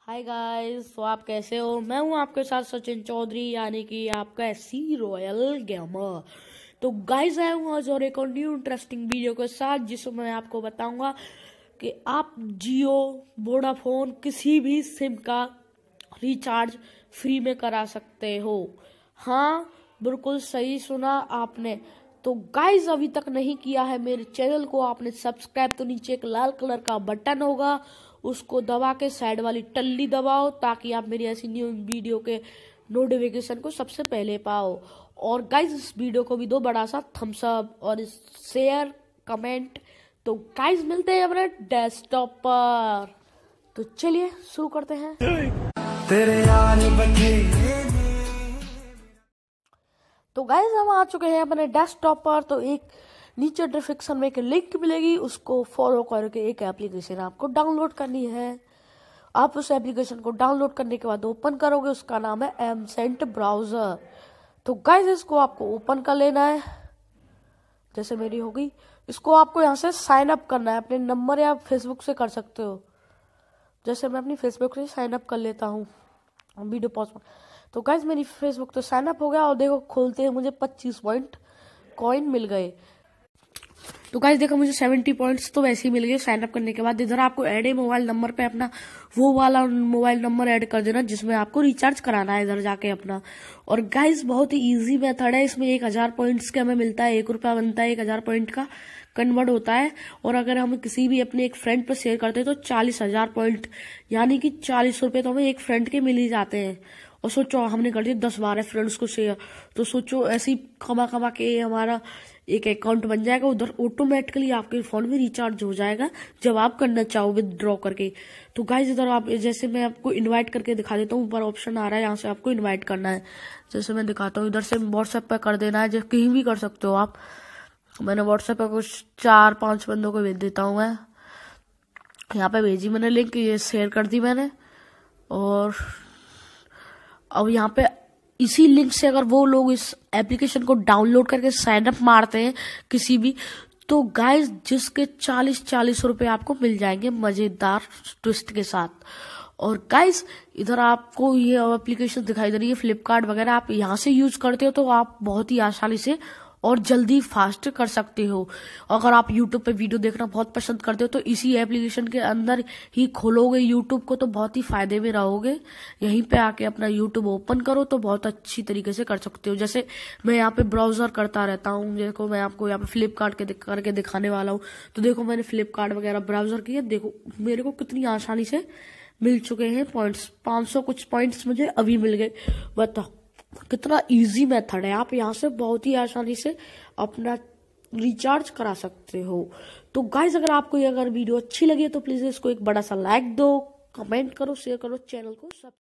Hi guys, तो आप कैसे हो। मैं हूं आपके साथ सचिन चौधरी, यानी कि आपका सी रॉयल गेमर। तो गाइस आया हूं आज और एक और न्यू इंटरेस्टिंग वीडियो के साथ, जिसमें मैं आपको बताऊंगा कि आप जियो, वोडाफोन किसी भी सिम का रिचार्ज फ्री में करा सकते हो। हाँ, बिल्कुल सही सुना आपने। तो गाइस अभी तक नहीं किया है मेरे चैनल को आपने सब्सक्राइब, तो नीचे एक लाल कलर का बटन होगा, उसको दबा के साइड वाली टल्ली दबाओ ताकि आप मेरी ऐसी न्यू वीडियो के नोटिफिकेशन को सबसे पहले पाओ। और गाइस इस वीडियो को भी दो बड़ा सा थम्स अप और शेयर कमेंट। तो गाइस मिलते हैं अपने डेस्कटॉप पर। तो चलिए शुरू करते हैं। तेरे यार तो गाइस हम आ चुके हैं अपने डेस्कटॉप पर। तो एक नीचे डिस्क्रिप्शन में एक लिंक मिलेगी, उसको फॉलो करके एक एप्लीकेशन आपको डाउनलोड करनी है। आप उस एप्लीकेशन को डाउनलोड करने के बाद ओपन करोगे, उसका नाम है एमसेंट ब्राउजर। तो गाइस इसको आपको ओपन कर लेना है, जैसे मेरी हो गई। इसको आपको यहाँ से साइन अप करना है, अपने नंबर या फेसबुक से कर सकते हो। जैसे मैं अपनी फेसबुक से साइन अप कर लेता हूँ वीडियो पॉज पर। तो गाइस मेरी फेसबुक तो साइन अप हो गया और देखो खोलते हैं मुझे 25 पॉइंट कॉइन मिल गए। तो गाइस देखो मुझे 70 पॉइंट्स तो वैसे ही मिल गए साइन अप करने के बाद। इधर आपको ऐड ए मोबाइल नंबर पे अपना वो वाला मोबाइल नंबर ऐड कर देना जिसमें आपको रिचार्ज कराना है इधर जाके अपना। और गाइस बहुत ही इजी मेथड है, इसमें 1000 पॉइंट्स का हमें मिलता है, 1 रुपया बनता है, 1000 पॉइंट का कन्वर्ट होता है। और अगर हम किसी भी अपने एक फ्रेंड पर शेयर करते हैं तो 40,000 पॉइंट यानी कि 40 रुपए तो हमें एक फ्रेंड के मिल ही जाते हैं। और सोचो हमने कर दिया 10-12 फ्रेंड्स को शेयर, तो सोचो ऐसे ही कमा कमा के हमारा एक अकाउंट बन जाएगा, उधर ऑटोमेटिकली आपके फोन में रिचार्ज हो जाएगा जब आप करना चाहो विदड्रॉ करके। तो गाइस इधर आप जैसे मैं आपको इनवाइट करके दिखा देता हूँ, ऊपर ऑप्शन आ रहा है, यहाँ से आपको इनवाइट करना है। जैसे मैं दिखाता हूँ, इधर से व्हाट्सएप पे कर देना है, जैसे कहीं भी कर सकते हो आप। मैंने व्हाट्सएप पे कुछ 4-5 बंदों को भेज देता हूँ मैं। यहाँ पे भेजी मैंने लिंक, ये शेयर कर दी मैंने। और अब यहाँ पे इसी लिंक से अगर वो लोग इस एप्लीकेशन को डाउनलोड करके साइन अप मारते हैं किसी भी, तो गाइस जिसके 40 रुपए आपको मिल जाएंगे मजेदार ट्विस्ट के साथ। और गाइस इधर आपको ये एप्लीकेशन दिखाई दे रही है फ्लिपकार्ट वगैरह, आप यहाँ से यूज करते हो तो आप बहुत ही आसानी से और जल्दी फास्ट कर सकते हो। अगर आप YouTube पे वीडियो देखना बहुत पसंद करते हो तो इसी एप्लीकेशन के अंदर ही खोलोगे YouTube को, तो बहुत ही फायदे में रहोगे। यहीं पे आके अपना YouTube ओपन करो तो बहुत अच्छी तरीके से कर सकते हो। जैसे मैं यहाँ पे ब्राउजर करता रहता हूँ, देखो मैं आपको यहाँ पे फ्लिपकार्ट के करके दिखाने वाला हूँ। तो देखो मैंने फ्लिपकार्ट वगैरह ब्राउजर किया, देखो मेरे को कितनी आसानी से मिल चुके हैं पॉइंट्स। 500 कुछ पॉइंट्स मुझे अभी मिल गए। बताओ कितना इजी मेथड है, आप यहाँ से बहुत ही आसानी से अपना रिचार्ज करा सकते हो। तो गाइस अगर आपको ये वीडियो अच्छी लगी तो प्लीज इसको एक बड़ा सा लाइक दो, कमेंट करो, शेयर करो, चैनल को सब